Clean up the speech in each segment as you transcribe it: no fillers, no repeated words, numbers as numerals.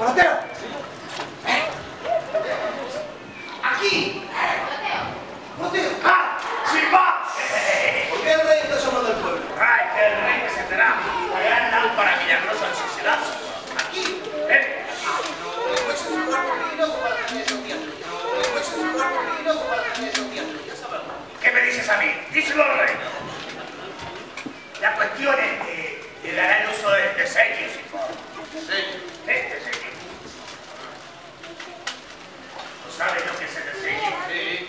¡Morotero! ¡Aquí! ¡Morotero! ¡Ah! ¡Sin más! ¿Por qué el rey está llamando al pueblo? ¡Ay, que el rey que se enterá! La gran lámpara milagrosa en sociedad. ¿Aquí? ¿Eh? No, el coche es un lugar peligroso para tener esos días. No, el coche es un lugar peligroso para tener esos días. Ya sabes. ¿Qué me dices a mí? Díselo al rey. La cuestión es que le dará el uso de sellos, hijo. ¿Sello? De sellos. ¿No sabes lo que es el diseño? Sí.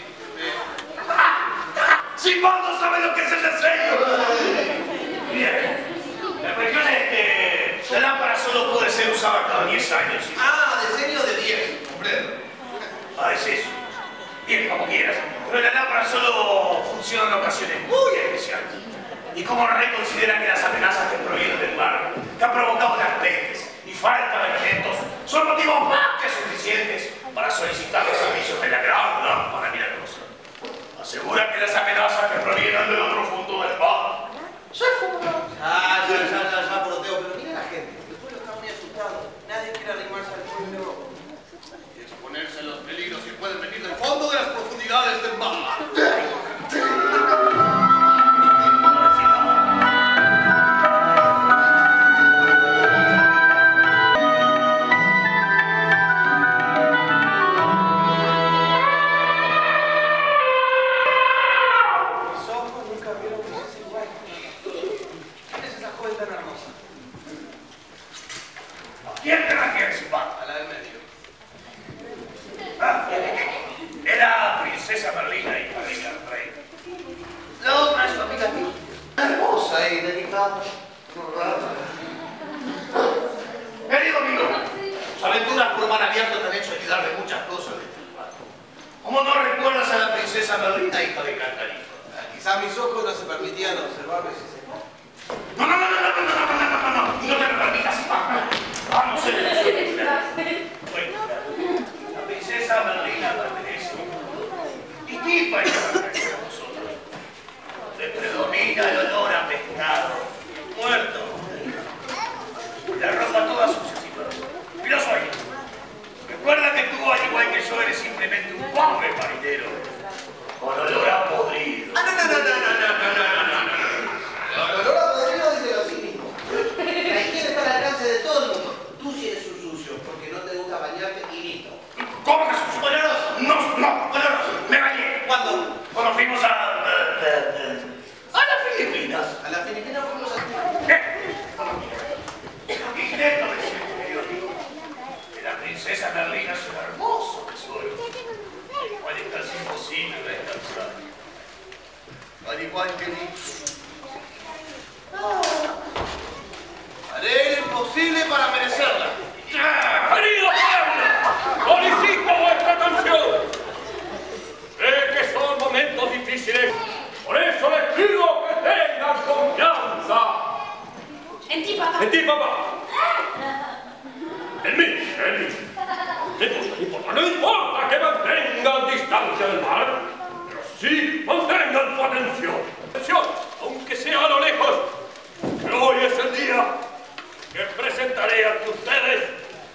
¡Simón no sabe lo que es el diseño! Bien. La cuestión es que la lámpara solo puede ser usada cada 10 años. ¿Sí? Ah, diseño de 10. Comprendo. Ah, es eso. Bien, como quieras. Pero la lámpara solo funciona en ocasiones muy especiales. Y como el rey considera que las amenazas que provienen del mar, que han provocado las pestes y falta de alimentos, son motivos más que suficientes para solicitar los servicios de la gran lámpara milagrosa. Asegura que las amenazas que provienen de lo profundo del mar se fuman. Ya, Poroteo, pero mira la gente. El pueblo está muy asustado. Nadie quiere arrimarse al pueblo y exponerse a los peligros que pueden venir del fondo de las profundidades del mar. ¿Quién te la quiere, Simón? A la del medio. Ah, era princesa Merlina, hija del rey. La otra es su amiga aquí. Hermosa y delicada. Querido amigo, sus aventuras por mar abierto te han hecho olvidar de muchas cosas de este lugar. ¿Cómo no recuerdas a la princesa Merlina, hija de Cantarino? Quizá mis ojos no se permitían observar ese No, y no te lo permitas, Simón. Ah, no sé de eso. La princesa Merlina pertenece distinta a nosotros. Le predomina el olor a pescado, muerto. La ropa toda sucia, Simón. Y lo soy. Recuerda que tú, al igual que yo, eres simplemente un pobre marinero con olor a podrido. no. El olor a podrido dice lo mismo. La higiene está al alcance de todo el mundo. Tú sí eres un sucio porque no te gusta bañarte y listo. ¿Cómo que sucio? Oloroso. No, oloroso. Me bañé. ¿Cuándo? Cuando fuimos a las Filipinas. A las Filipinas fuimos a... Intento decirte, querido amigo, que la princesa Merlina es un hermoso tesoro, el cual es casi imposible de alcanzar. Al igual que mí. Haré lo imposible para merecerla. ¡Querido pueblo! ¡Solicito vuestra atención! Sé que son momentos difíciles, por eso les pido que tengan confianza. En ti, papá. En ti, papá. En mí. No importa que mantengan distancia del mar, pero sí mantengan su atención. Atención, aunque sea a lo lejos, que hoy es el día que presentaré ante ustedes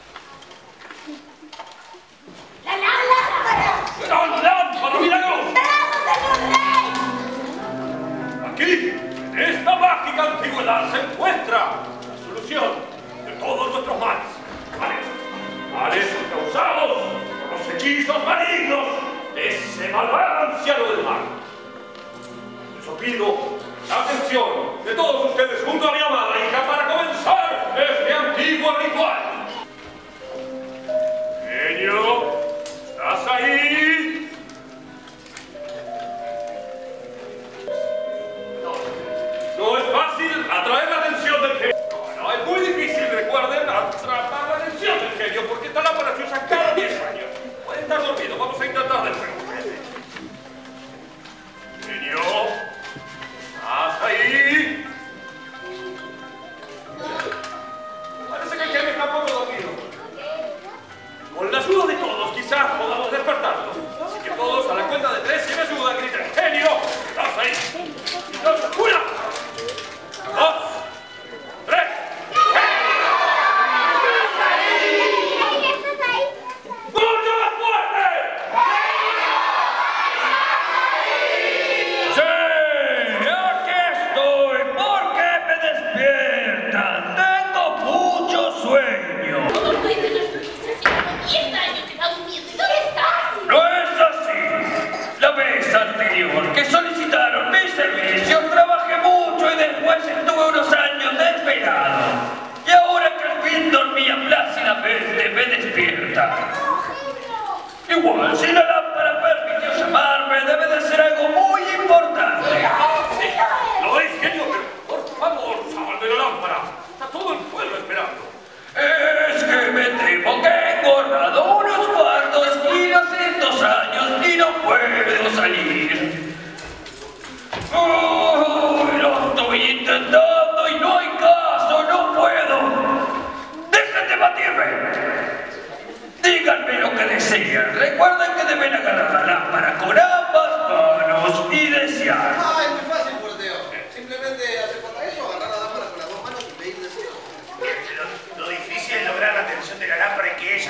¡La lámpara! gran lámpara milagrosa. ¡Vamos, señor rey! Aquí, en esta mágica antigüedad, se encuentra la solución de todos nuestros males. Males causados por los hechizos malignos de ese malvado anciano del mar. Por eso pido la atención de todos ustedes junto a mi amada hija para comenzar este antiguo ritual. Genio, ¿estás ahí? No es fácil atraer la atención del genio. No, es muy difícil, recuerden, atrapar la atención del genio, porque esta lámpara se usa cada 10 años. Puede estar dormido, vamos a intentar de nuevo. Genio, ¿estás ahí?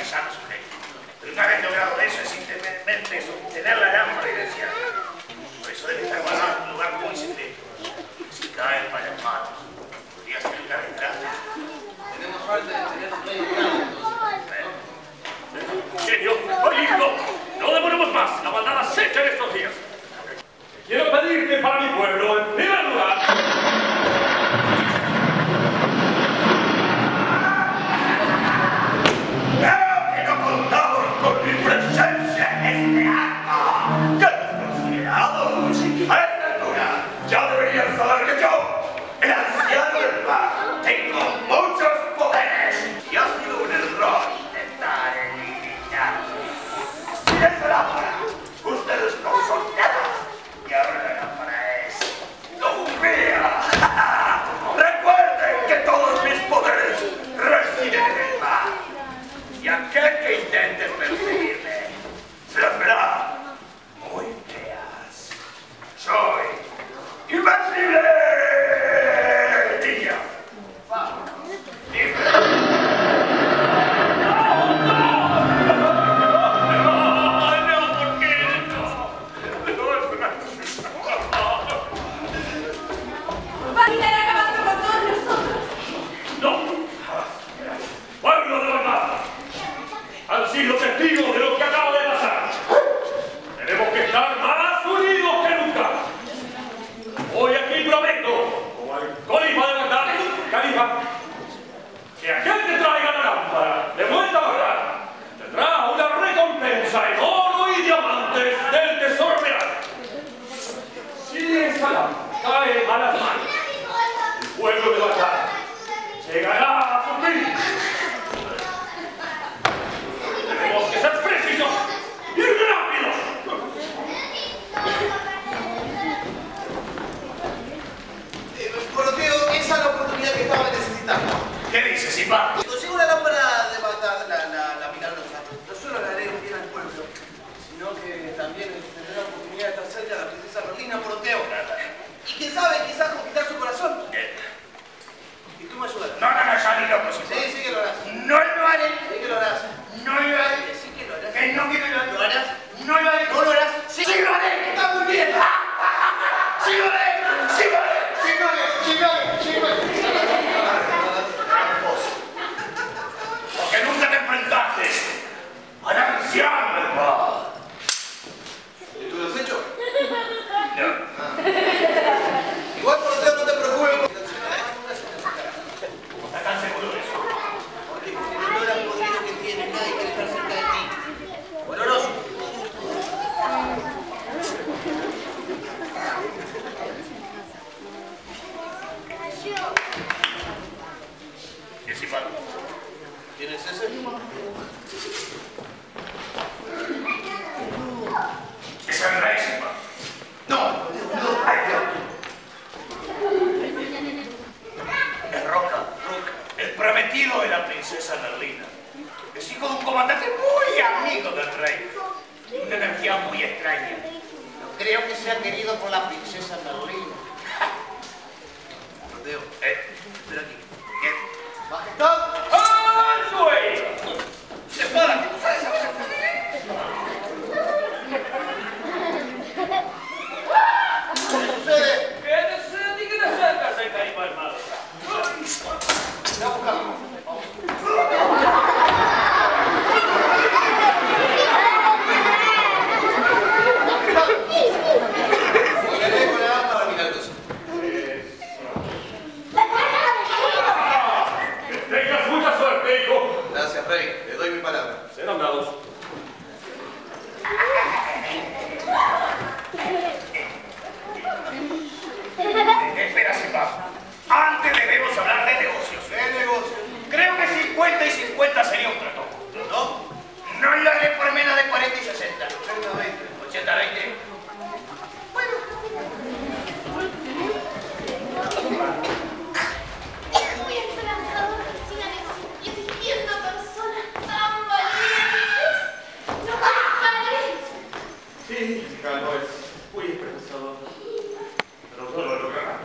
sano su ley. Pero una vez logrado eso, es simplemente sostener la lámpara y decir, por eso debe estar guardado en un lugar muy secreto. Si cae para las manos, podría ser una desgracia. Tenemos suerte de tener un rey grande, entonces. Genio, estoy listo. No demoremos más. La maldad acecha en estos días. Quiero pedirte para mi pueblo, en primer lugar, ¡Pero que no contamos con mi presencia en este acto! ¡Qué desconsiderados! A esta altura ya deberían saber que yo, el anciano del mar, tengo muchos poderes y ha sido un error intentar eliminarlos. Sin esa lámpara, ustedes no son nada. Y ahora la lámpara es mía. Recuerden que todos mis poderes residen en el mar. Y aquel que intente perseguirme se las verá muy feas. Soy invencible. Niña, vámonos. Va a estar acabando con todos nosotros. no. Pueblo de la Armada, han sido testigos de lo que acaba de pasar. Tenemos que estar más unidos que nunca. Hoy aquí prometo, como el califa de Bagdad, califa, que aquel que traiga la lámpara de vuelta a Bagdad tendrá una recompensa en oro y diamantes del tesoro real. Si esa lámpara cae a las manos, el pueblo de Bagdad llegará a su fin. Tenemos que ser precisos y rápidos. Proteo, esa es la oportunidad que estaba necesitando. ¿Qué dices, Simba? Si consigo una lámpara de Bagdad, la milagrosa, no solo le haré un bien al pueblo, sino que también tendré la oportunidad de estar cerca de la princesa Merlina, Proteo. Y quién sabe, quizás conquistar su corazón. Y tú me ayudarás. No, ya ni loco, Simba. Sí que lo harás. No lo haré. Sí que lo harás. No lo haré. Sí que lo harás. Que no quiero lo haré. ¿Lo harás? No lo haré. ¿No lo harás? ¡Sí lo haré! ¡Está muy bien! ¡Sí lo haré! ¡Sí lo haré! ¡Sí lo haré! ¡Sí lo haré! ¡Sí lo haré! Porque nunca te enfrentaste al anciano del mar. ¿Y tú lo has hecho? No. Igual, Proteo, no te preocupes. ¿Cómo estás tan seguro de eso? Porque con el olor a podrido que tiene, nadie quiere estar cerca de ti. Oloroso. ¿Y el Simba? ¿Tienes ese? Esa no es Simba. No. Ay, Dios. Es Roca. El prometido de la princesa Merlina. Es hijo de un comandante muy amigo del rey. Una energía muy extraña. No creo que sea querido por la princesa Merlina. Proteo, espera aquí. ¿Qué? ¡Majestad! ¡Alzuela! ¡Sepárate! ¿Tú sabes hablar? ¿Qué sucede? Quédese, ni que te acercas al califa armado. Voy a buscarlo. Volveré con la lámpara milagrosa. ¡La cara de Genio! Que tengas mucha suerte, hijo. Gracias, Rey. Le doy mi palabra. Serán dados. Espera, Simba. Antes debemos hablar de negocios. ¿Qué negocio? Creo que 50 y 50 sería un trato. ¿No? No lo haré por menos de 40 y 60. 80-20. 80-20. Es muy esperanzador y existiendo personas tan valientes. ¡No compadre! Sí, Calvo es muy esperanzador. Pero no lo logrará.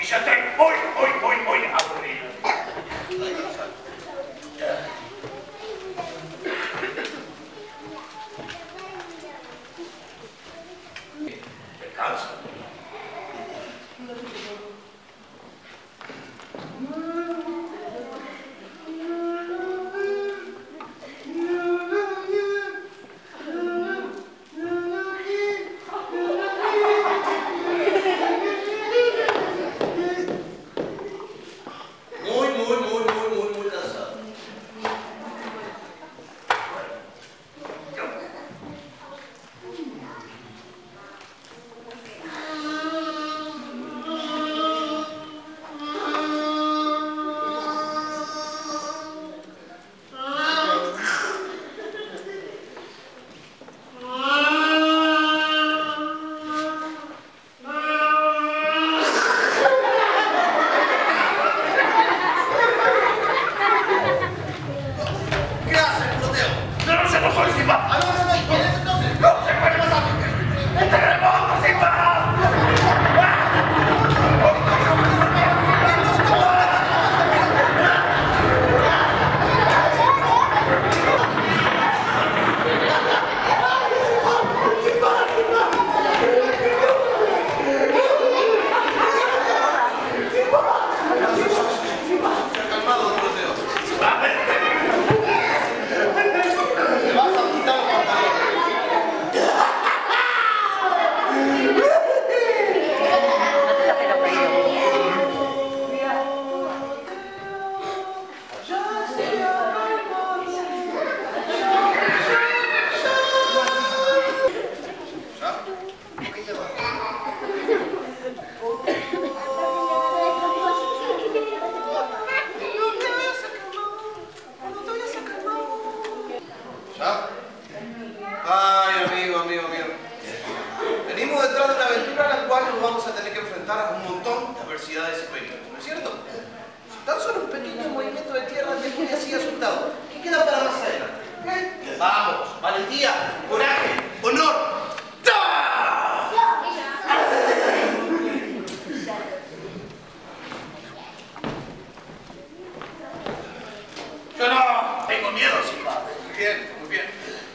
ya estoy muy aburrido. Descansa. Muy cansado. ¿Qué haces, Proteo? ¡No se nos fue Simba! Ah, no, ¿y quién es entonces? ¡No se puede pasar! ¡Terremoto, Simba! Calmado, Proteo. A ver, Te vas a quitar los pantalones. ¿Ya? ¿Qué te va? ¿Ya? Ay, amigo. Venimos detrás de una aventura a la cual nos vamos a tener que enfrentar a un montón de adversidades y peligros, ¿no es cierto? Si tan solo un pequeño movimiento de tierra te pone así asustado, ¿qué queda para más adelante? ¿Eh? Vamos, valentía, coraje, honor. ¡Ta! yo no tengo miedo, Simba. Muy bien, muy bien.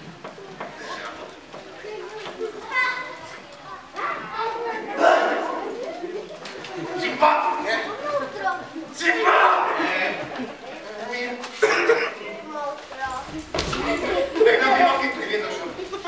¡Simba! ¡Simba! Es lo mismo que estoy viendo yo.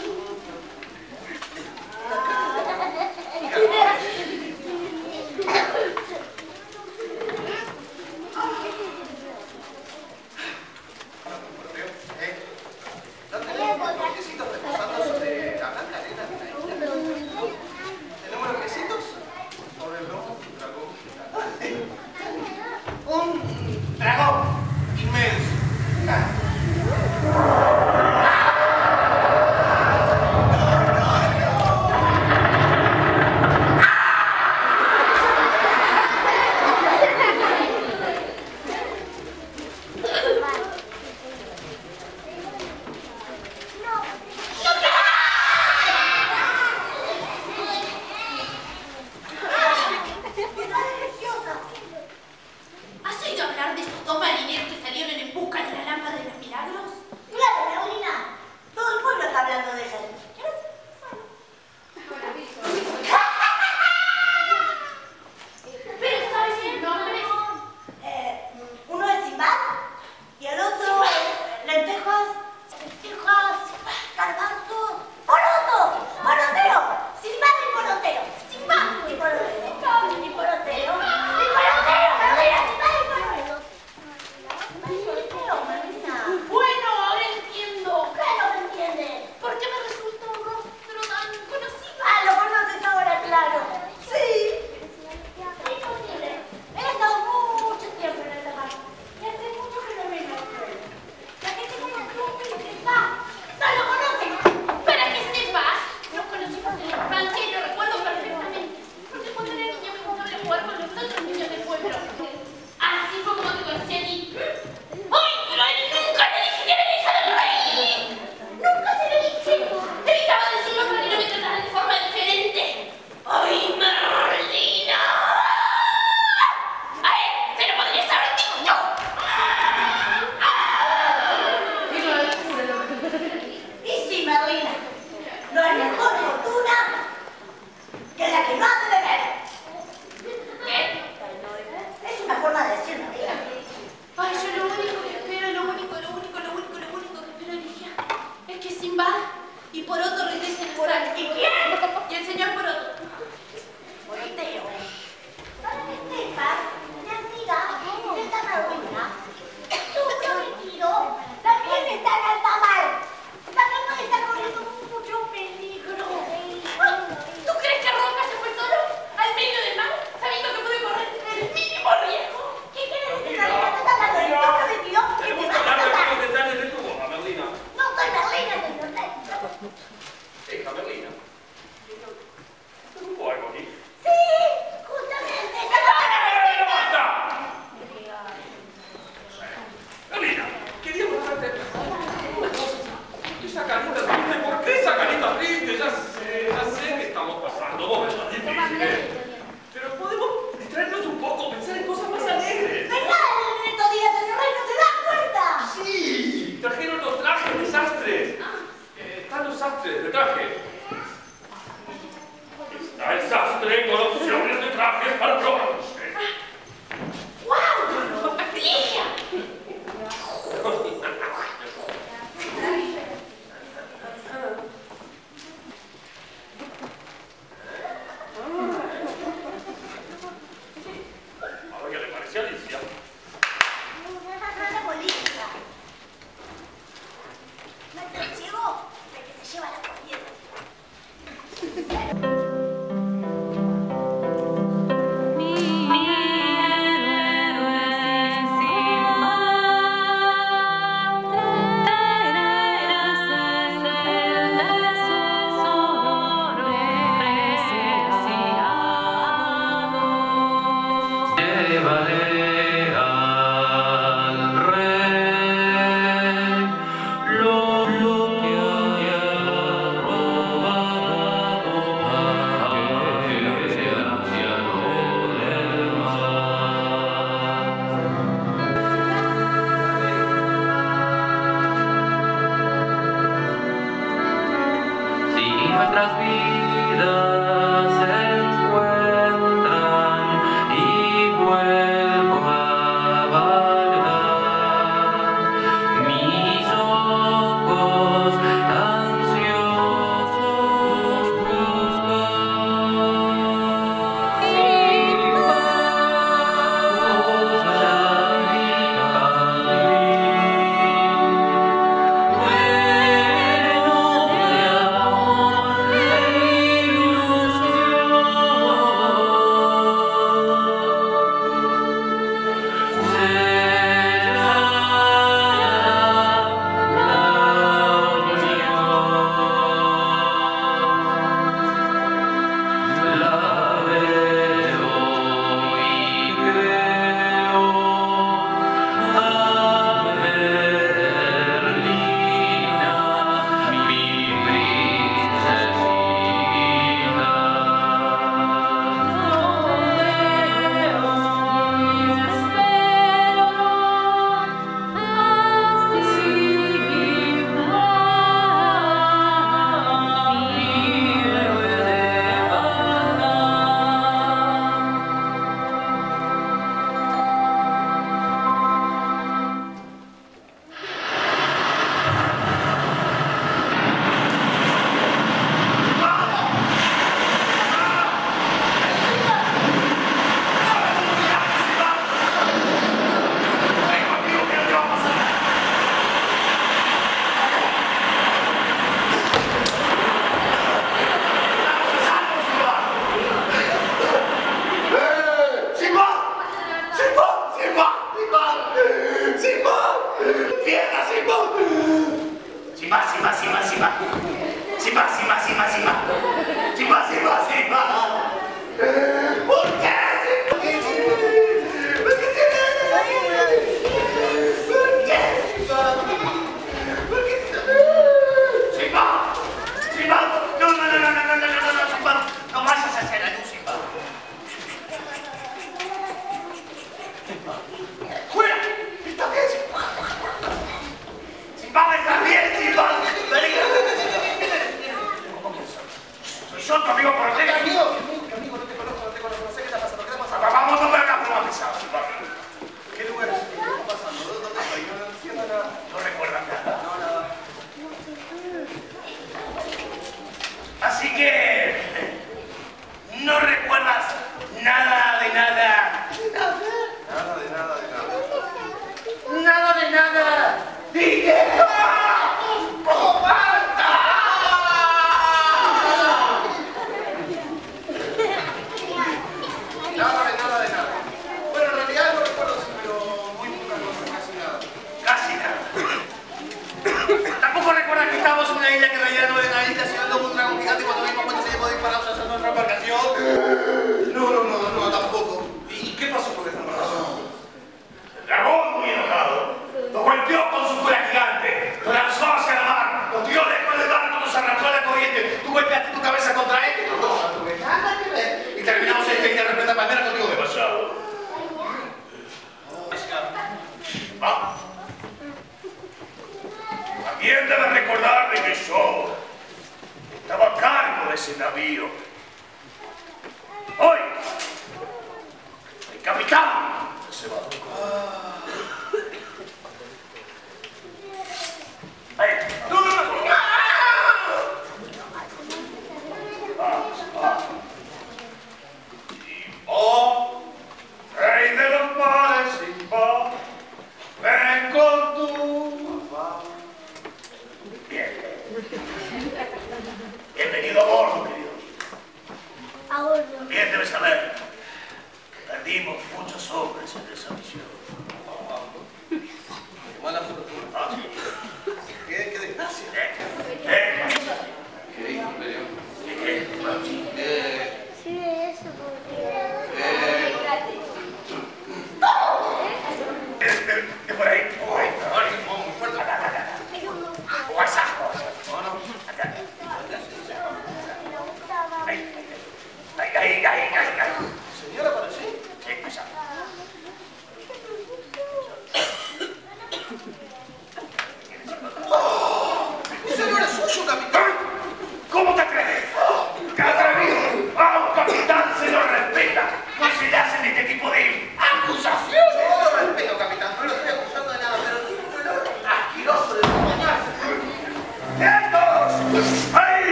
Date los piecitos reposando sobre la blanca arena de la isla. Tenemos los piecitos sobre el lomo del dragón.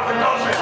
vamos entonces.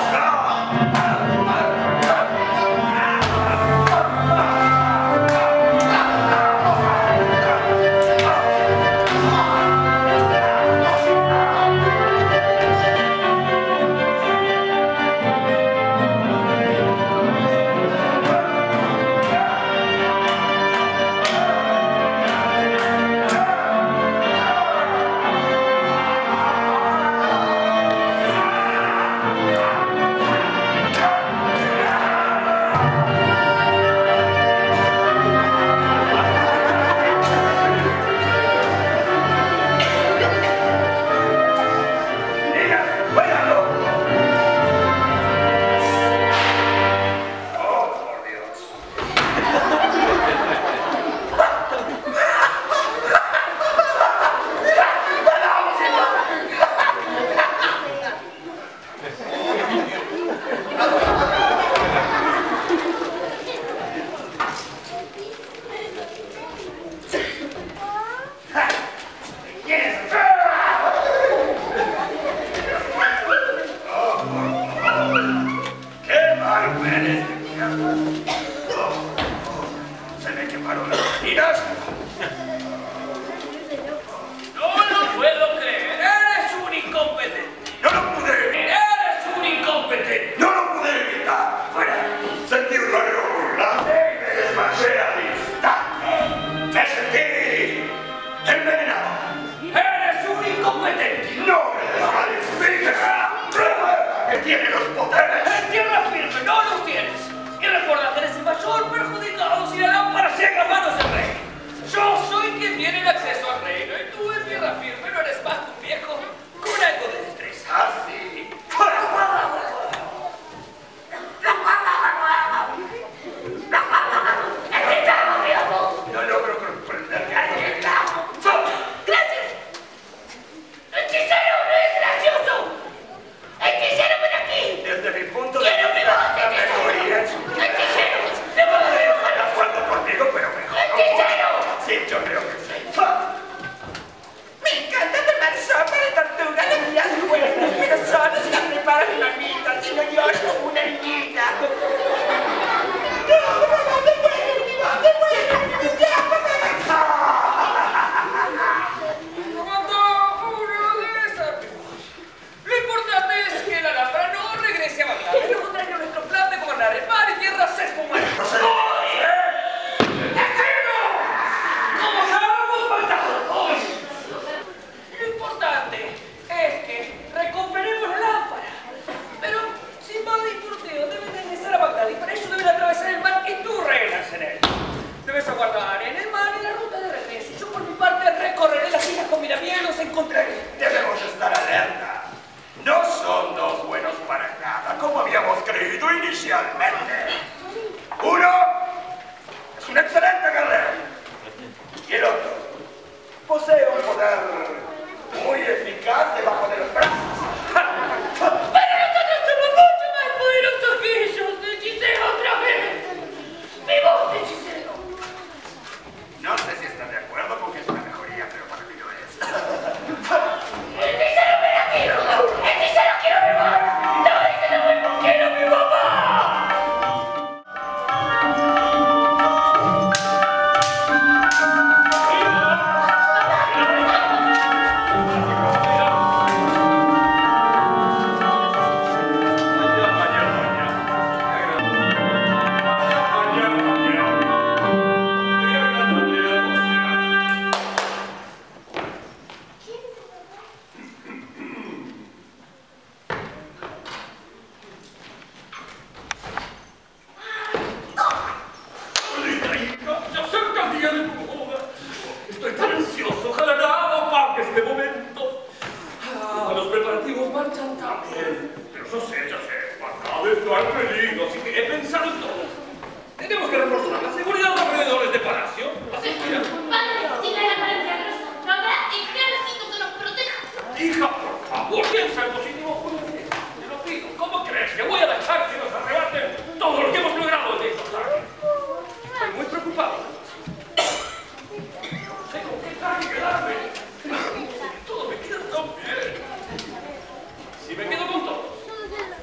Si me quedo con todos.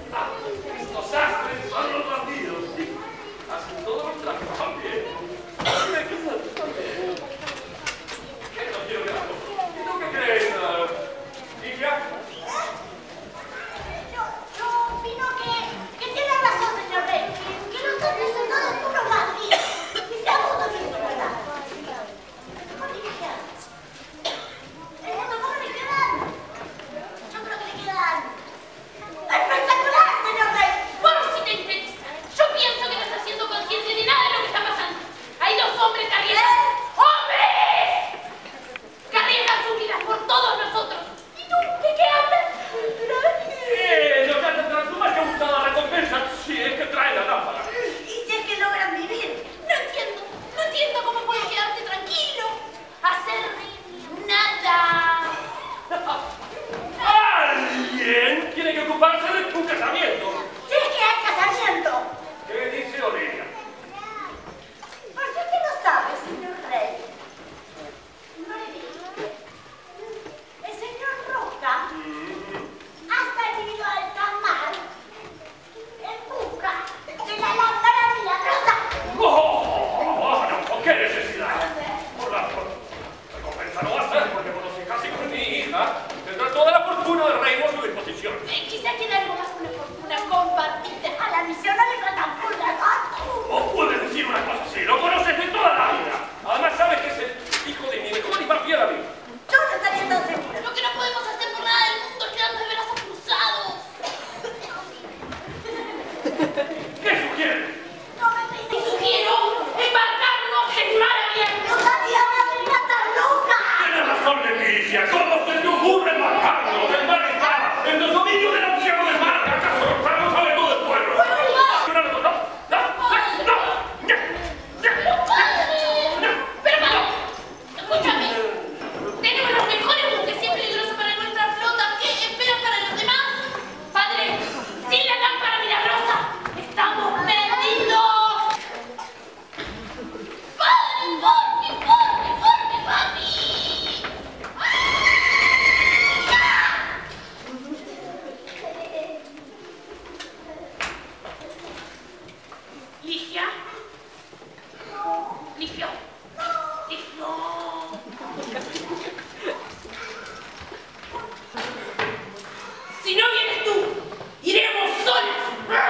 Ligia. Ligio. Ligio. Si no vienes tú, iremos solas.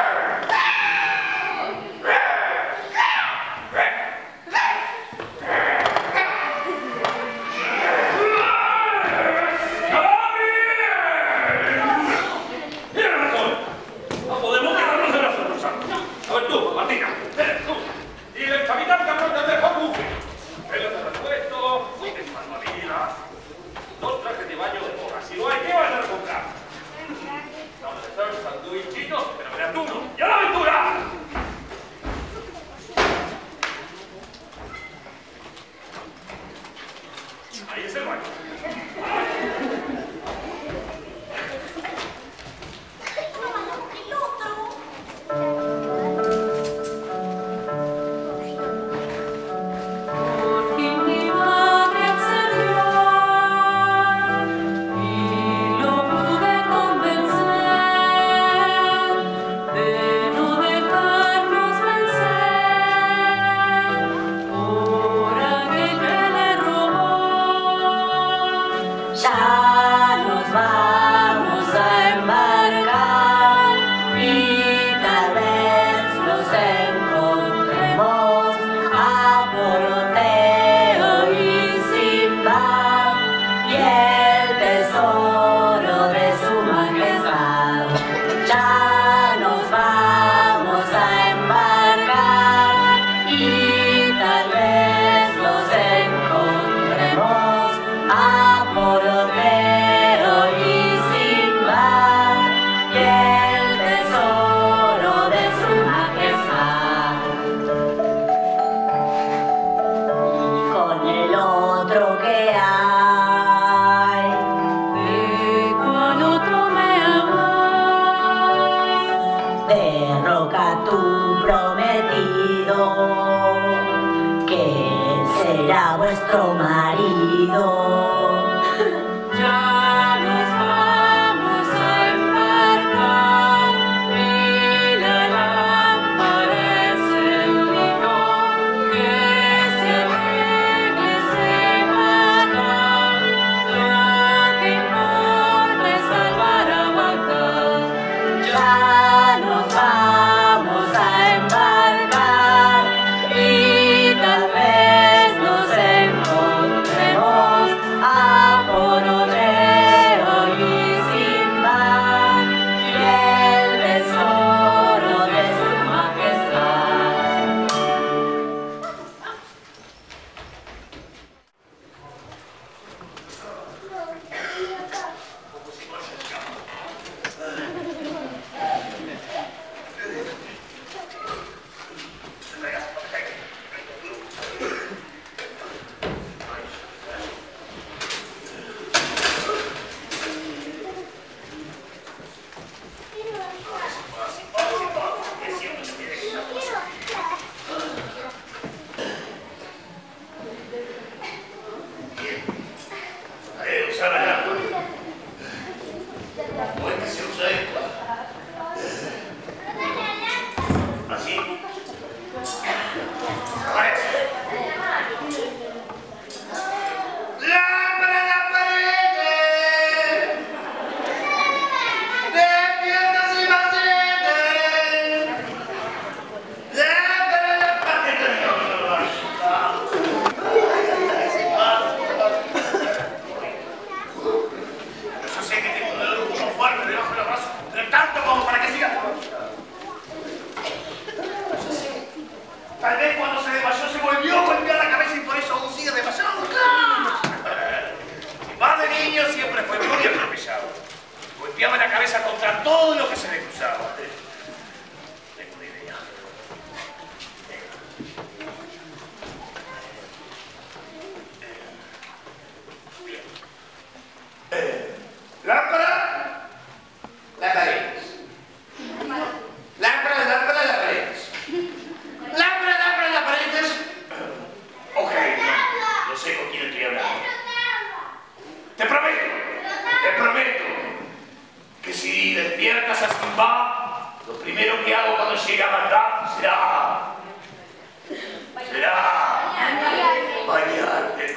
Vuestro marido. Ya nos vamos a embarcar y la lámpara es el niño que se alegra y se mata. Lo que importa es salvar a Bagdad. Ya nos vamos a embarcar y tal vez nos encontremos a Poroteo y Sinbad y el tesoro de su majestad. Tal vez cuando se desmayó se volvió a golpear la cabeza y por eso aún sigue desmayado. Más de niño siempre fue muy atropellado. Golpeaba la cabeza contra todo lo que se le cruzaba. Tengo una idea. Bien. Lámpara, la paredes. Lámpara, la paredes. Lámpara, la paredes. Ok, no sé con quién estoy hablando. Te prometo que si despiertas a Sinbad, lo primero que hago cuando llegue a Bagdad será Bañarte.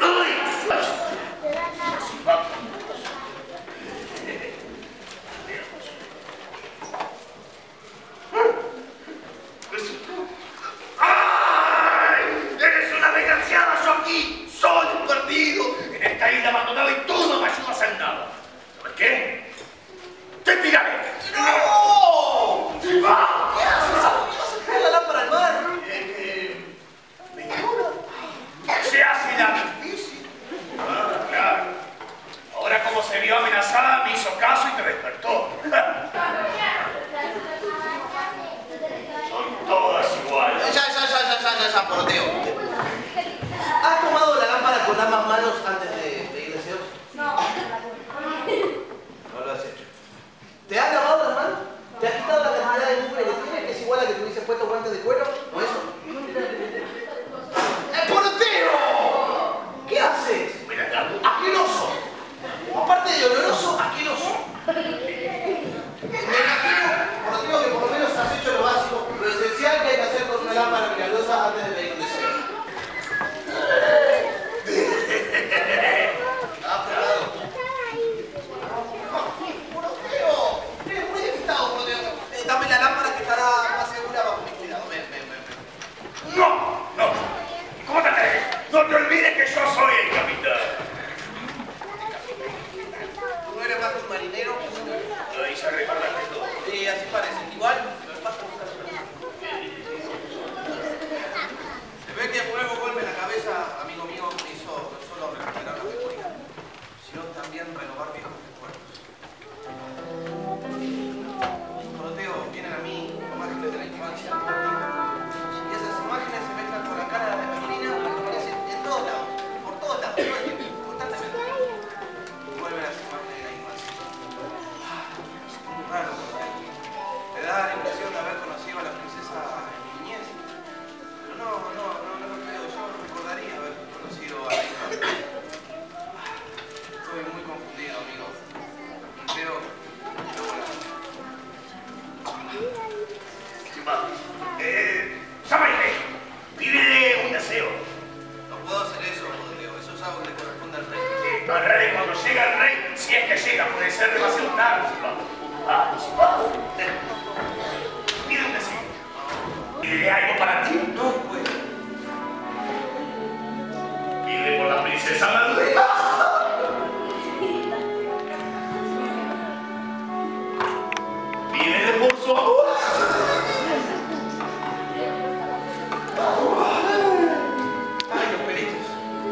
¡Ay! ¡Eres una desgraciada! Yo aquí soy un perdido en esta isla abandonada y tú no me ayudas en nada. ¿Sabes qué? ¡Te tiraré! ¡No! ¡Va! ¿Qué haces? ¿Por qué vas a caer la lámpara al mar? ¿Me ignora? Se hace la difícil. Ah, claro. Ahora como se vio amenazada, me hizo caso y te despertó. Son todas iguales. Ya, poroteo. ¿Has tomado la lámpara con ambas manos antes de pedir deseos? No. No lo has hecho. ¿Te has lavado las manos? ¿Te has quitado la cantidad de mugre que tienes, que es igual a que te hubiese puesto guantes de cuero? ¿No eso? ¡Poroteo! ¿Qué haces? Mira, gato. ¡Asqueroso! Aparte de oloroso, asqueroso. Me imagino, poroteo, que por lo menos has hecho lo básico, lo esencial que hay que hacer con una lámpara milagrosa antes de pedir un deseo. ¿Has probado? ¡Poroteo! Eres muy despistado, poroteo. Dame la lámpara que estará más segura bajo mi cuidado. Ven. ¡No! ¡No! ¿Cómo te atreves? No te olvides que yo soy el capitán. ¿Tú no eres más que un marinero? Ahí se repartan todo. Sí, así parece. Igual, me pasa muchas veces. Se ve que un nuevo golpe en la cabeza, amigo mío, me hizo no solo recuperar la memoria, sino también renovar viejos recuerdos. Poroteo, vienen a mí imágenes de la infancia. Y esas imágenes se mezclan con la cara de Merlina que aparecen en todos lados, por todos lados, todo el tiempo, constantemente. Y vuelven las imágenes de la infancia. Es muy raro, Poroteo. Me da la impresión de haber conocido a la princesa en mi niñez. Pero no lo creo. Yo recordaría haber conocido a la hija. Estoy muy confundido, amigo. Y creo que no voy a hacer. Llama al rey. Pídele un deseo. No puedo hacer eso, Poroteo. Eso es algo que le corresponde al rey. Al rey, cuando llega el rey, si es que llega, puede ser demasiado tarde. Vamos. Pide un deseo. Pídele algo para ti. No puedo. Pide por la princesa Merlina. Pídele por su amor. Ay, los pelitos.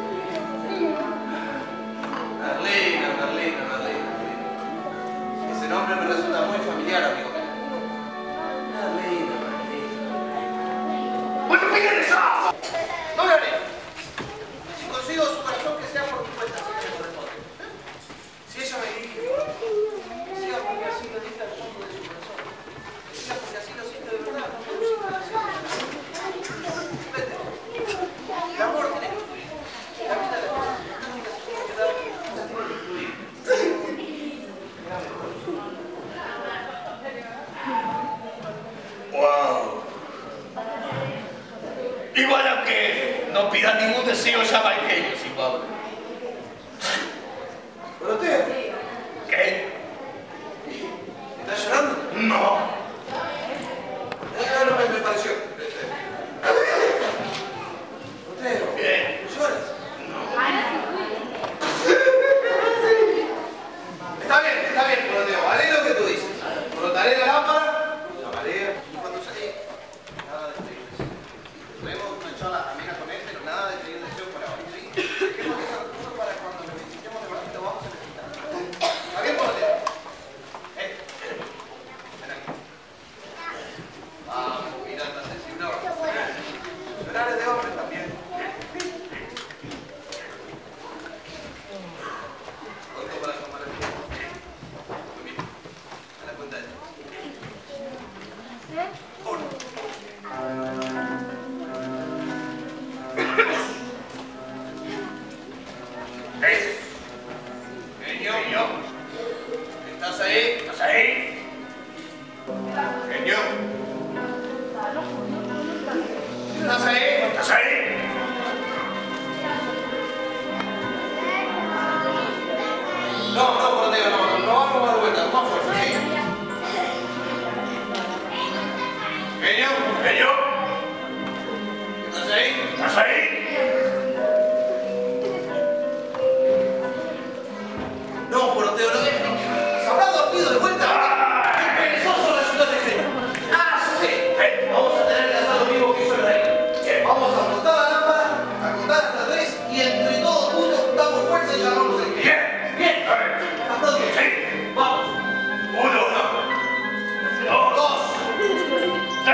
Merlina. Ese nombre me resulta muy familiar, amigo mío. Merlina. ¡Bueno, pídele ya! No lo haré. Si consigo su corazón, que sea por mi cuenta, así que me corresponde. Si ella me dirige, que sea porque así lo dicta el fondo de su corazón. Que sea porque así lo siente de verdad, no por un simple deseo. Vete. El amor tiene que fluir. La vida de la cosa, la única se tiene que dar, esa tiene que fluir. ¡Wow! Igual aunque no pidas ningún deseo, llama al genio, si Pablo. Poroteo, ¿Qué? ¿estás llorando? No. No me pareció. Poroteo, ¿Qué? ¿lloras? Está bien, Poroteo. Haré lo que tú dices. Frotaré la lámpara, llamaré y cuando salí, nada de pedir deseo. Luego una charla amena con él, pero nada de pedir deseo para hoy, ¿sí? Dejemos ese recurso para cuando lo necesitemos de verdad y lo vamos a necesitar. ¿Está bien, Poroteo? Ven aquí. Vamos, pirata sensible. Llorar es de hombre también. Otro para tomar el tiempo. Muy bien. A la cuenta de tres. Uno. ¿Ves? Genio. Genio. ¿Estás ahí? ¿Estás ahí? Genio. ¿Estás ahí? ¿Estás ahí? Genio, genio. ¿Estás ahí? ¿Estás ahí? No, Poroteo, no dejes. ¿Se habrá dormido de vuelta? ¡Qué perezoso resultó este genio! ¡Ah, sí! Vamos a tener que hacer lo mismo que hizo el rey. Vamos a montar la lámpara, a contar hasta 3 y entre todos juntos juntamos fuerza y llamamos el genio. Bien. Bien. ¿Estás pronto? Sí. Vamos. 1, 2, 3.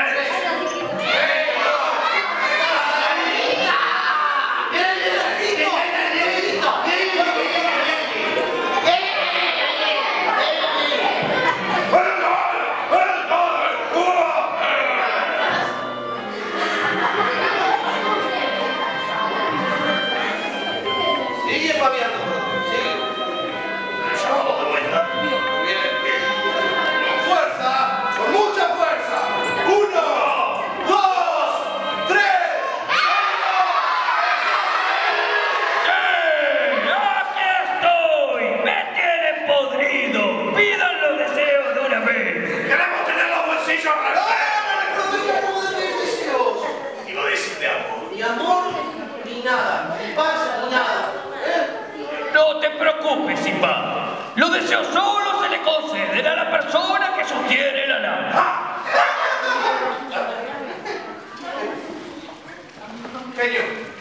Sigue paviando, Poroteo. Sigue. Llamamos de vuelta. Bien. Con fuerza, con mucha fuerza. 1, 2, 3. ¡Aquí estoy! ¡Me tienen podrido! ¡Pidan los deseos de una vez! Queremos tener los bolsillos arrancados. ¡Ah! ¿Cómo de mis deseos? Y no decir de amor. Ni amor, ni nada. Ni paz, ni nada. No te preocupes, Simba. Los deseos solo se le conceden a la persona que sostiene la lámpara. Genio.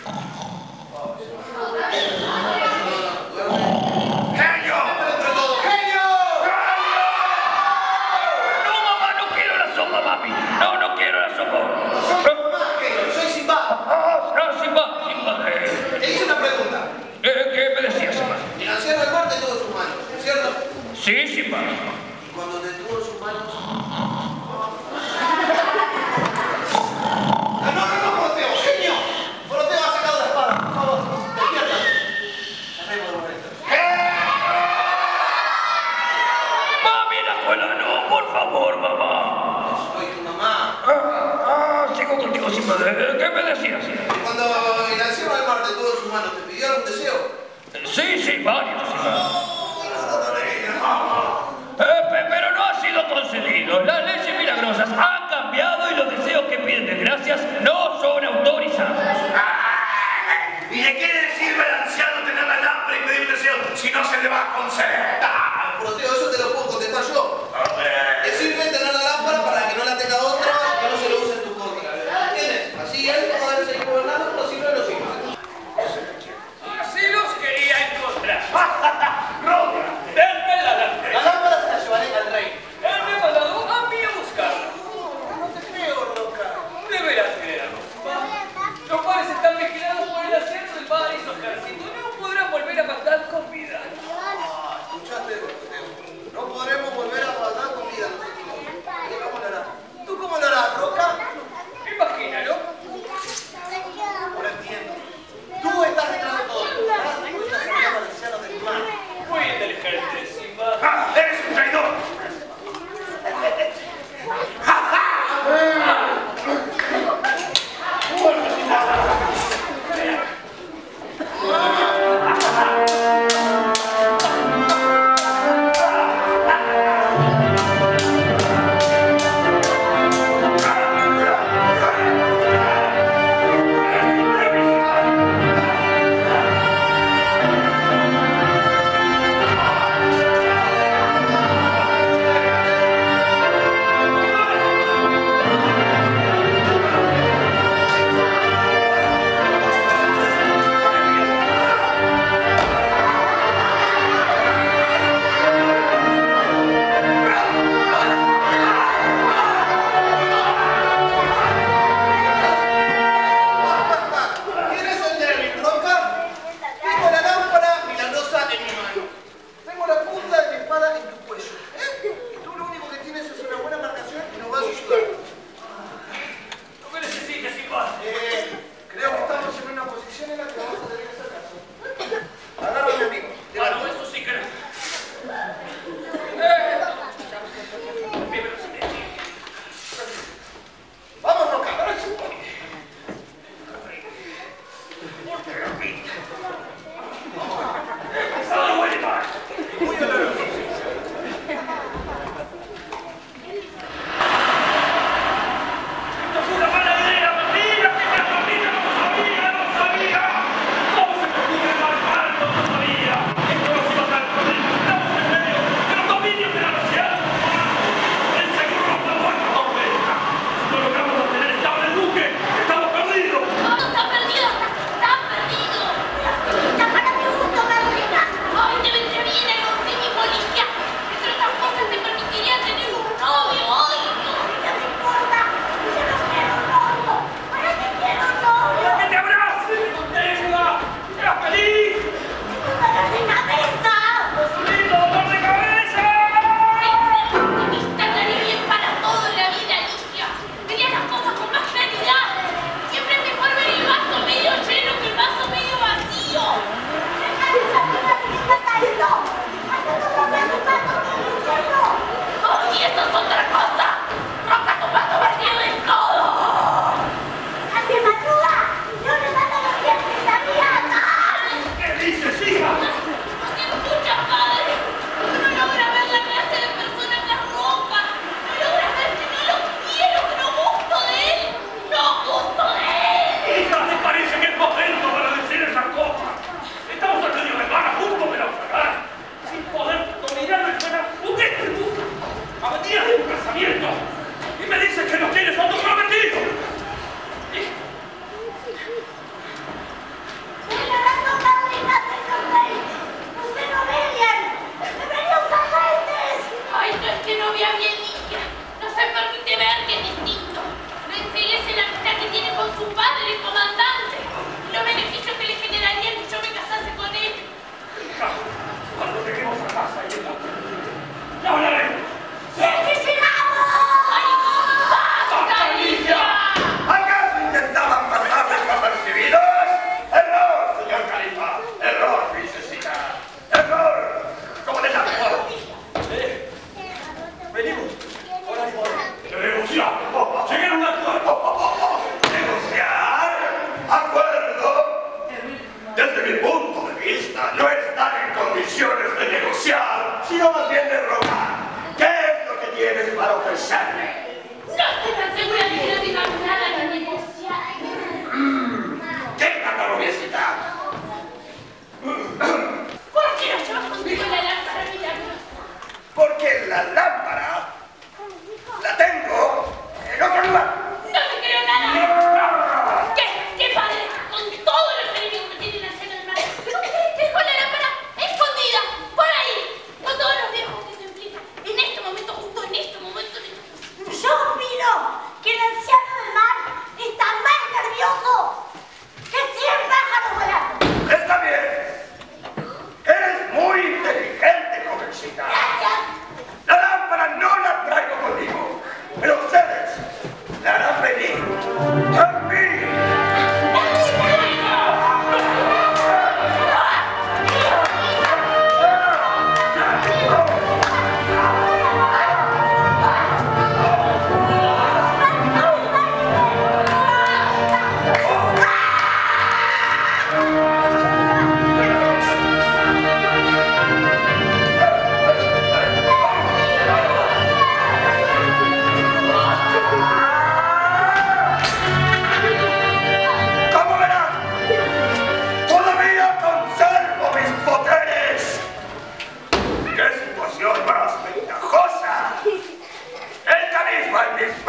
¡Genio! Entre todos. ¡Genio! No, mamá, no quiero la sopa, mami. No, no quiero la sopa. Soy más genio. Soy Simba. Simba. Te hice una pregunta. ¿Qué me decías, Simba? El anciano del mar te tuvo en sus manos, ¿cierto? Sí, Simba. Y cuando te tuvo en sus manos... No, Poroteo, genio. Poroteo ha sacado la espada, por favor. Despiértate. Cerremos los momentos. Mami, la escuela no, por favor, mamá. Soy tu mamá. Sigo contigo, Simba. ¿Qué me decías? Y cuando el anciano del mar te tuvo en sus manos, ¿te pidió algún deseo? Sí, varios, Simba. Pero no ha sido concedido. Las leyes milagrosas han cambiado y los deseos que piden desgracias no son autorizados. ¿Y de qué le sirve al anciano tener la lámpara y pedir un deseo si no se le va a conceder? Poroteo, eso te lo puedo contestar yo. Te sirve tener la lámpara para que no la tenga otra, que no se lo use en tu contra. ¿Entiendes? Así él podrá seguir gobernando por los siglos de los siglos. Así los quería encontrar.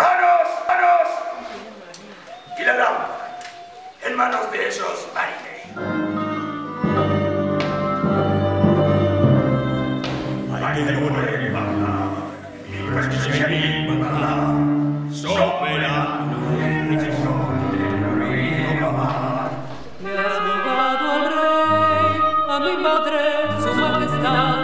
¡Manos! ¡Manos! Y la lámpara en manos de esos marineros. Hay que gobernar, mientras que se anima, soberano, Me has robado al rey, a mi madre, su majestad.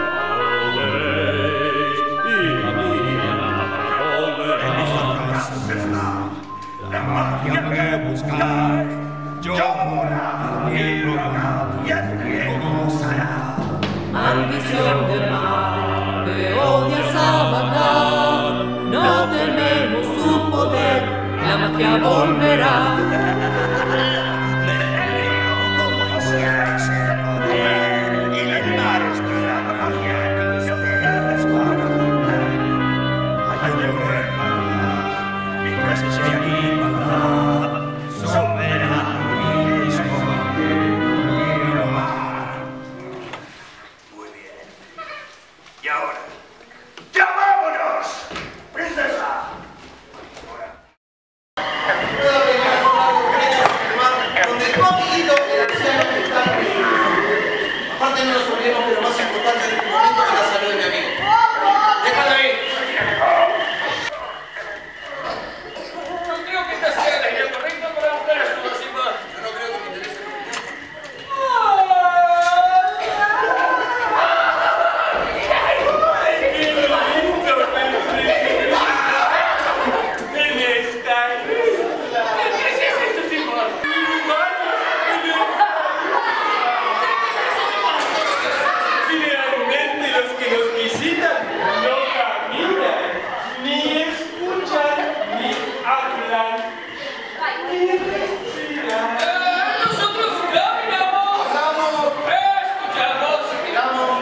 La magia que buscáis, llora y roga, y el riego será. Ambición del mal, que odias abandonar. No tememos su poder, la magia volverá. Como deseáis el poder, y el mar es que la magia que ustedes van a volar. Hay que gobernar, mientras que se anima soberano y muy bien. Y ahora, ¡ya vámonos! ¡Princesa! Donde tu amiguito, el anciano que está conmigo. Aparte no nos olvidemos que lo más importante en este momento es la salud de mi amigo. ¡Déjalo ahí! No creo que esta sea la idea correcta para buscar ayuda, Simba. Yo no creo que me interese. Generalmente los que nos visitan no caminan, ni escuchan, ni hablan, ni respiran. Nosotros caminamos, Pasamos, escuchamos, miramos.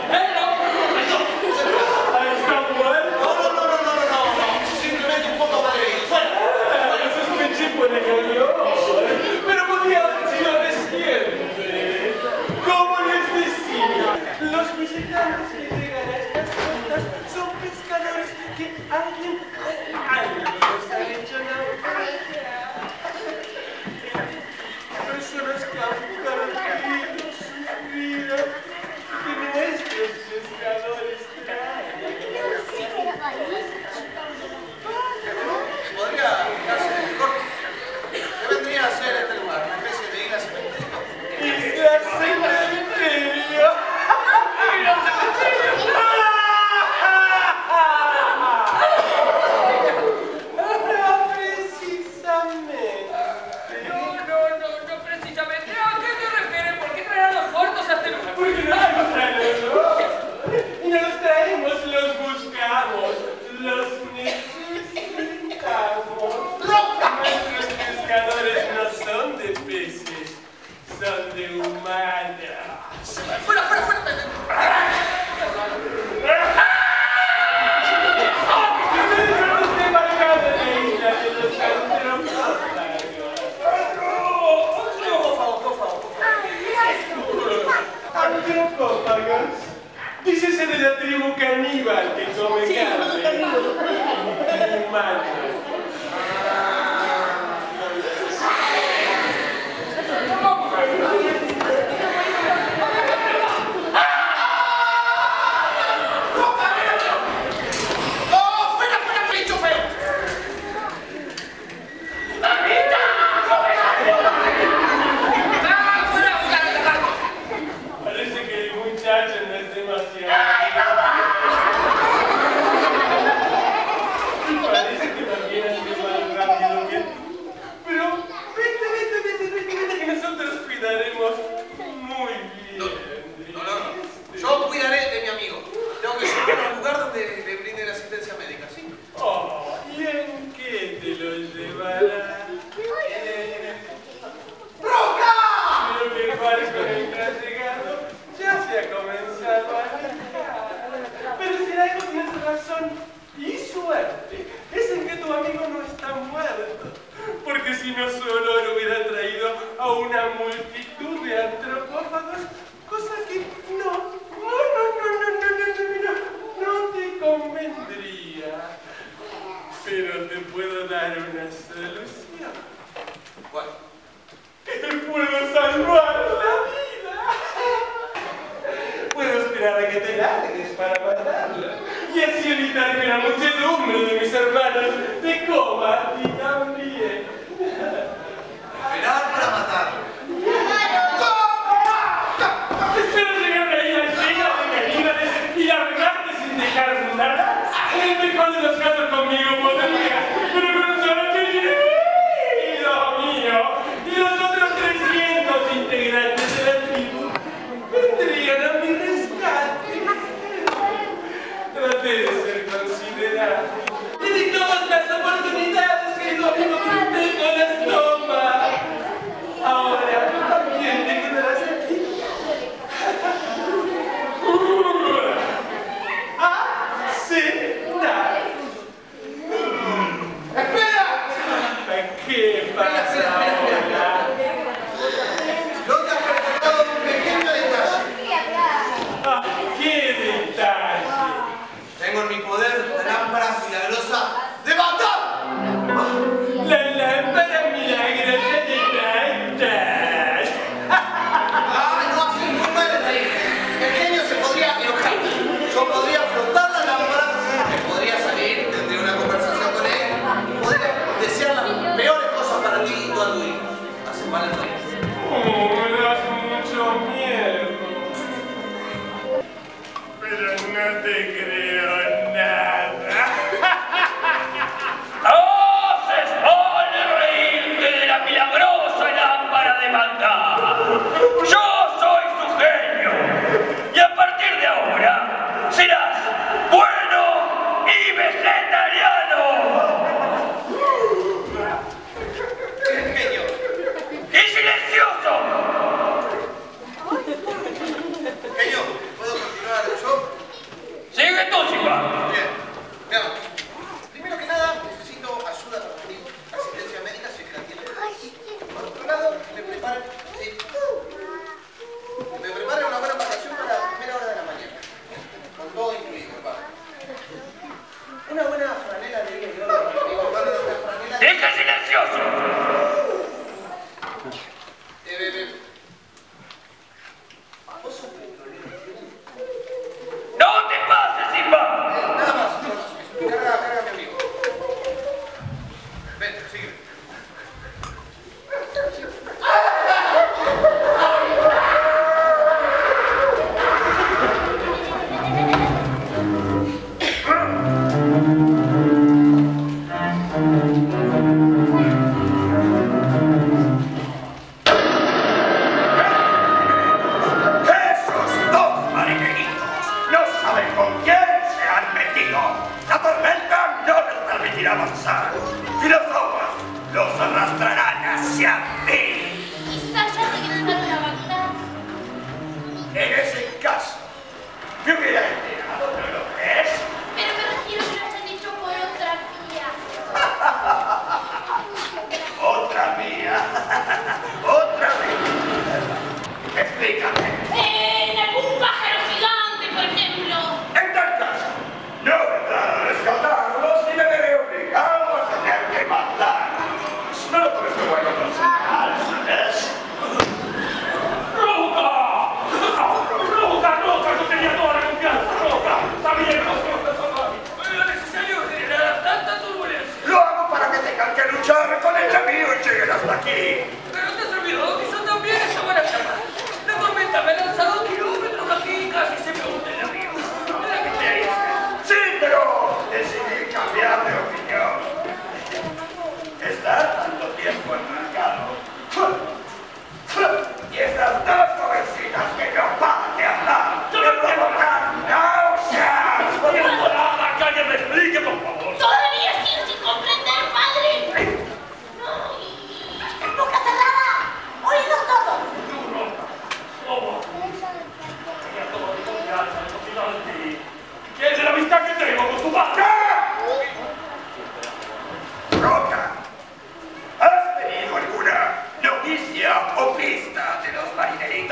¿Está muerto? No. Simplemente un poco más de fuera. Lo sospeché por el olor, pero podía haber sido reciente. Como les decía, los visitantes que llegan a estas costas son pescadores que alguien los ha hecho naufragar. Personas que han perdido sus vidas que nuestros pescadores traen. Podría ubicarse en el corte. ¿Qué vendría a ser este lugar? ¿Una especie de isla cementerio? ¡Isla Cementerio! ¡Isla Cementerio! No precisamente. No precisamente. ¿A qué te refieres? ¿Por qué traer a los muertos a este lugar? Porque no los traemos. Y no los traemos, los buscamos. Los necesitamos. Nuestros pescadores no son de peces, son de humanos. ¡Fuera! Antropófagos. Dícese de la tribu caníbal que come carne. Humanos. Parece que el muchacho no es demasiado. Y parece que también hace más rápido que tú. Pero vete, que nosotros cuidaremos muy bien. No. Yo cuidaré de mi amigo. Tengo que llevarlo a un lugar donde le brinden asistencia médica, ¿sí? Oh, ¿y en qué te lo llevará? ¡Roca! Creo que el barco mientras llegado ya se ha comenzado a alejar. Pero si algo tienes razón y suerte, es en que tu amigo no está muerto. Porque si no solo lo hubiera traído a una multitud de antropófagos, cosa que no te convendría. Pero te puedo dar una solución. ¿Cuál? Te puedo salvar la vida. Puedo esperar a que te largues para matarla. Y así evitar que la muchedumbre de mis hermanos te coma a ti también. Esperar para matarlo. Espero llegar ahí a la escena de caníbales y largarte sin dejar nada. En el mejor de los casos conmigo podría, pero con solo que Dios mío, y los otros 300 integrantes de la tribu vendrían a mi rescate. Traté de ser considerado. Le di todas las oportunidades que no tengo las tomas. Ahora yo también te quedarás aquí. Cenar. ¡Espera! ¿Qué pasa ahora? No te has percatado de un pequeño detalle. Ah, ¡qué detalle! Tengo en mi poder la lámpara milagrosa de matar. La lámpara milagrosa de matar. Ah, no haces muy mal el rey. El genio se podría enojar. Yo podría frotar la lámpara, me podría salir, tendría una conversación con él, y podría desear las peores cosas para ti y tú a tu hijo. Hace mal el rey. Me das mucho miedo. Pero no te creo nada. ¡Haces mal reírte de la milagrosa lámpara de maldad! ¡Yo soy su genio! Y a partir de ahora serás bueno y vegetariano. Genio. ¡Y silencioso! Genio, ¿puedo continuar yo? ¡Sigue tú, Simba! Bien, veamos. Primero que nada, necesito ayuda para mi asistencia médica, si es que la tiene. Por otro lado, me preparen, sí. Me preparen una buena vacación para la primera hora de la mañana. Con todo incluido, hermano. Una buena franela de día y oro. Digo, hermano, una franela de... ¡Deja silencioso! ¿Vos sos petrolero? ¡No te pases, Simba! Nada más, nada más. Carga mi amigo. Ven, sigue. ¡Esos dos marineritos no saben con quién se han metido! ¡La tormenta no les permitirá avanzar! ¡Y las aguas los arrastrarán hacia mí! Quizás ya regresaron a Bagdad. En ese caso, me hubiera enterado, ¿no lo crees? Pero me refiero que lo hayan hecho por otra vía. ¡Otra mía! ¡Otra vez! ¡Explícame! En algún pájaro gigante, por ejemplo. En tal caso, no vendrán a rescatarlos y me veré obligado a tener que matarlos. No lo tomes como algo personal, ¿sabes? ¡Roca! ¡Roca! Yo tenía toda la confianza. ¡Roca! ¡Está bien! No era necesario generar tanta turbulencia. Lo hago para que tengan que luchar con el navío y lleguen hasta aquí. Pero te has olvidado que yo también estaba en la cama. La tormenta me ha lanzado kilómetros aquí y casi se me hunde el avión. ¿Verdad que te dices? Sí, pero decidí cambiar de opinión. Estar tanto tiempo enmarcado. Y estas dos jovencitas que no paran de hablar me provocan náuseas. ¡No entiendo nada! ¡Que alguien me explique, por favor! Todavía sigo sin comprender, padre. Ay. ¡En boca cerrada! ¡Oídos todos! ¡Tú, Roca! ¿Cómo? Tenía toda mi confianza depositada en ti. ¿Qué es de la amistad que tengo con tu padre? Roca, ¿has tenido alguna noticia o pista de los marineros?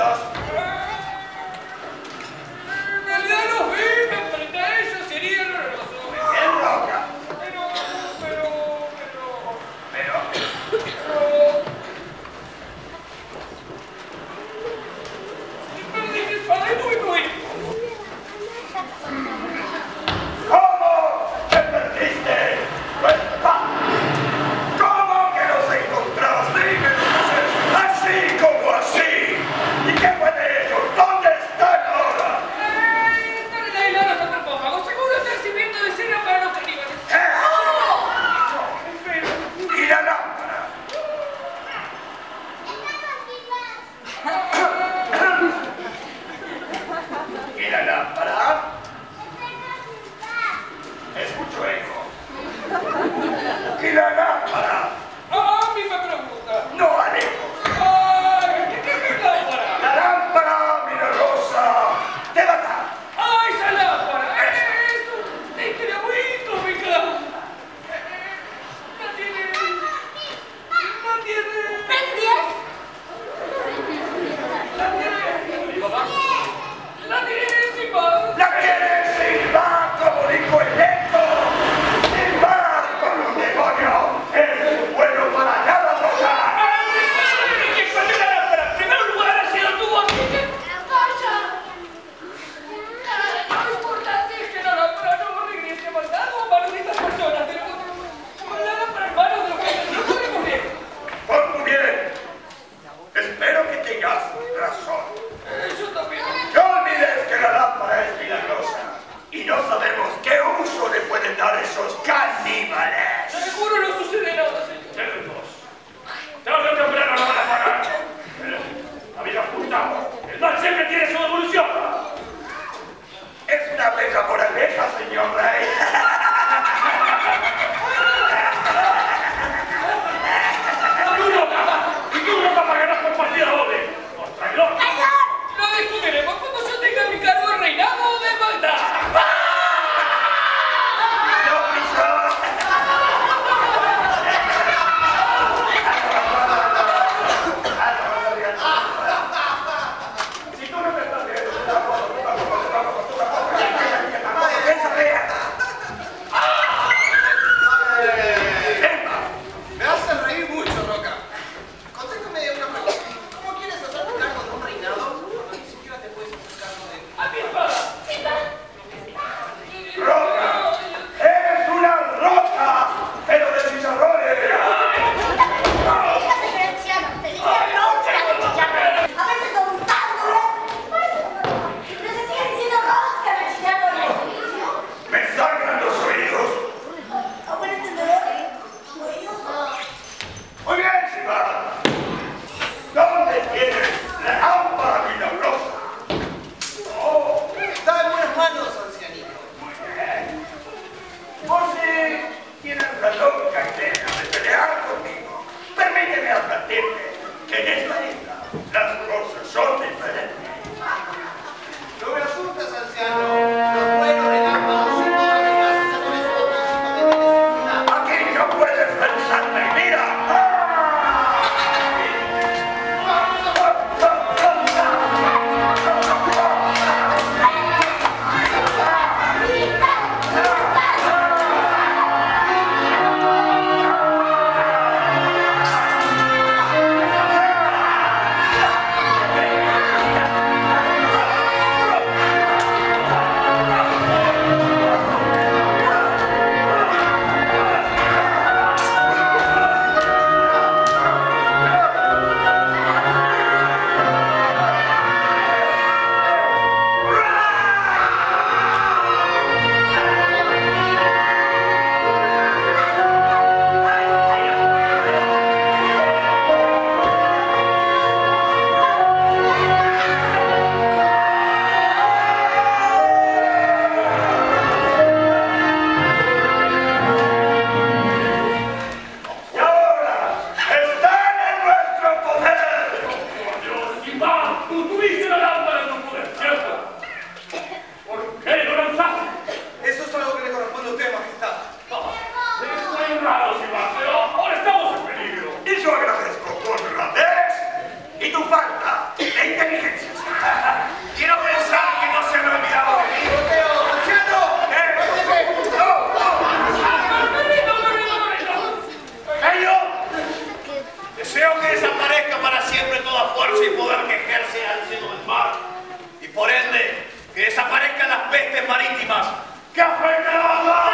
Deseo que desaparezca para siempre toda fuerza y poder que ejerce al cielo del mar. Y por ende, que desaparezcan las pestes marítimas que afectan a la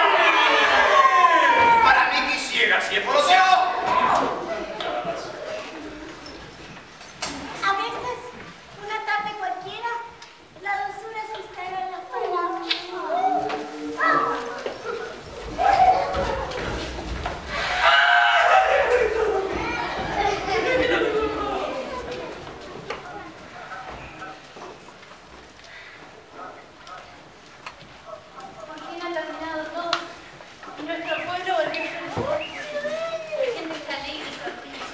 Para mí quisiera, si es posible. A veces, una tarde cualquiera, la dulzura se instala en las palabras. Por fin ha terminado todo. Y nuestro pueblo volvió a ser mejor. La gente está alegre y sorprendida.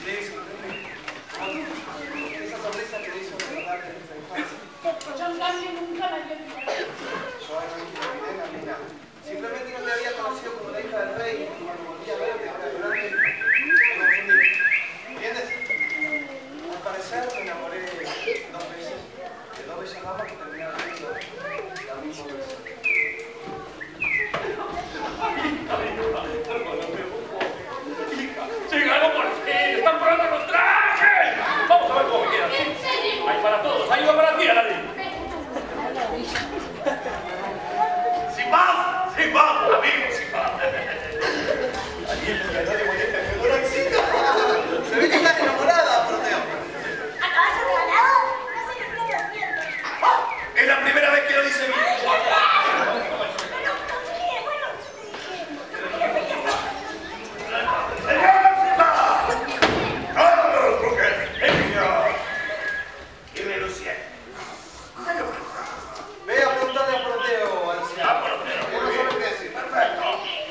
Esa sonrisa que hizo recordar de nuestra infancia. Yo en cambio nunca me había olvidado. Yo no te olvidé, Carolina. Simplemente no te había conocido como la hija del rey y cuando volví a verte ahora grande, me confundí. ¿Entiendes? Al parecer me enamoré 2 veces de 2 bellas damas que terminaron siendo la misma persona. ¡Llegaron por fin! ¡Están probando los trajes! Vamos a ver cómo me quedan. Hay para todos. Hay uno para ti, Aladín. ¡Sin más! ¡Sin más! ¡Amigos, sin más! Se ve que estás enamorada, Proteo. ¿A caballo regalado? No se le pone los dientes. Es la primera vez que lo dice mi Bueno, sí, bueno, yo te dije. ¡Carlos, Trujillo! Dime, Lucía. Ve a preguntarle a Proteo, anciano. Ah, Proteo, Él no muy bien. sabe qué decir. Perfecto.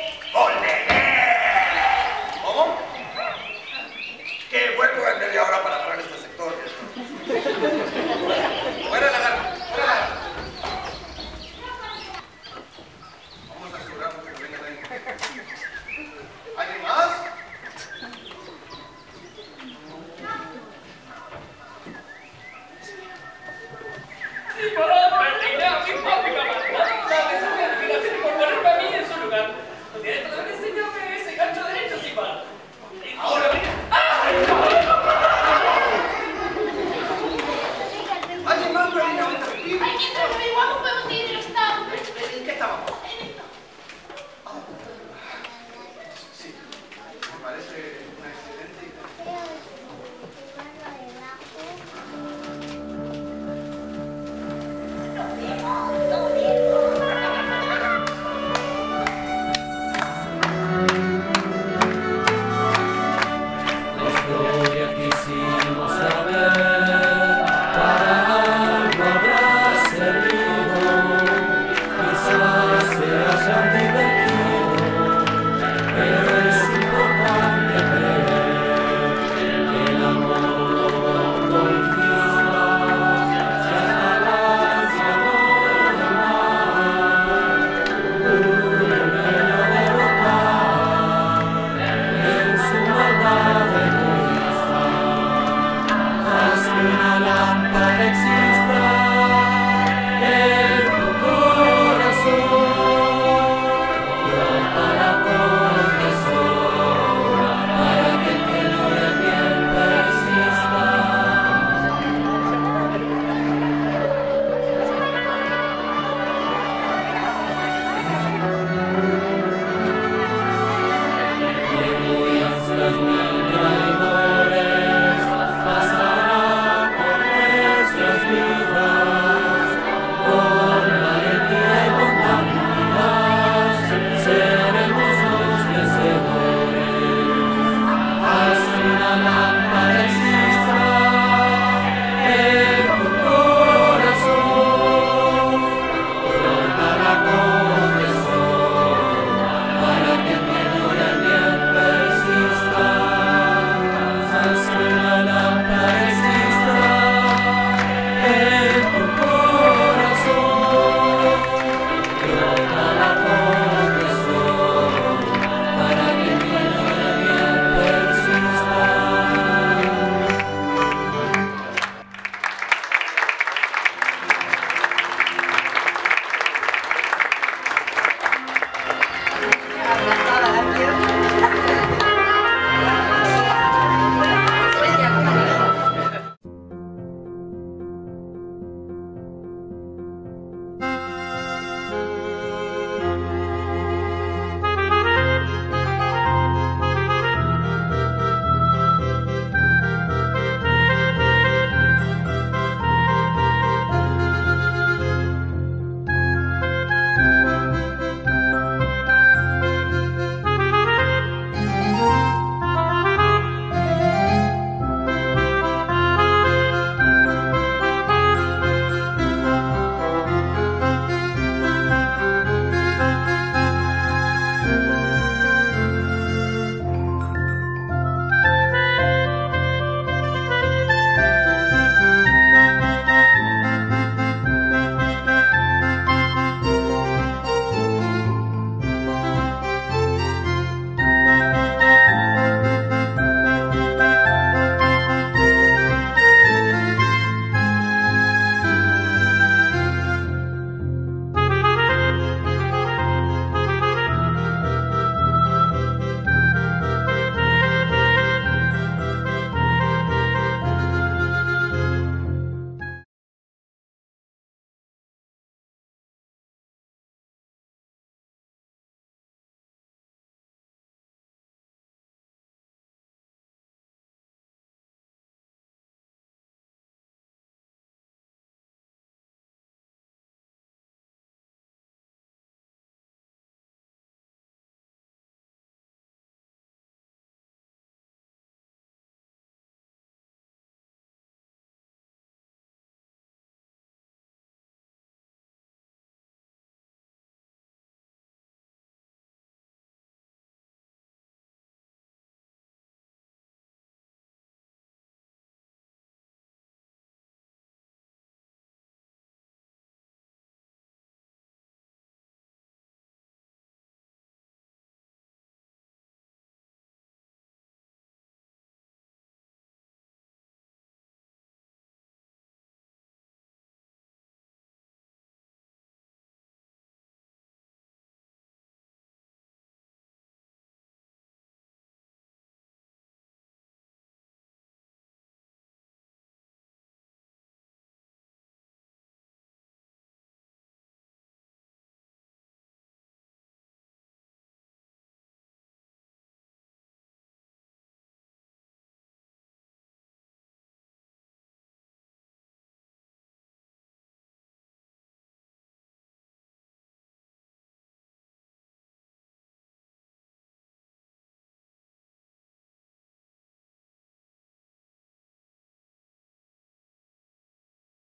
¡Olé! ¿Cómo? Que vuelvo en media hora para parar este sector. Fuera la gana. Fuera la gana. Vamos a asegurarnos que no venga nadie. ¿Alguien más? Simón, Berlina, mi papi me ha mandado de su verificación y por ponerme a mí en su lugar. Directo de enseñarme ese gancho derecho, Simón. Ahora mira. ¿Alguien más, Carolina? Vente a vivir. Ay, mientras averiguamos podemos seguir en lo que estábamos. ¿En qué estábamos? En esto. Sí, me parece una excelente idea. La historia quisimos saber, para algo habrá servido, quizás se hayan divertido, pero es importante creer que el amor lo conquista, si hasta la ansia del mar, un empeño derrotar en su maldad egoísta, haz que una lámpara exista en tu corazón, para corazón, para que el que no le bien persista. Me voy hasta el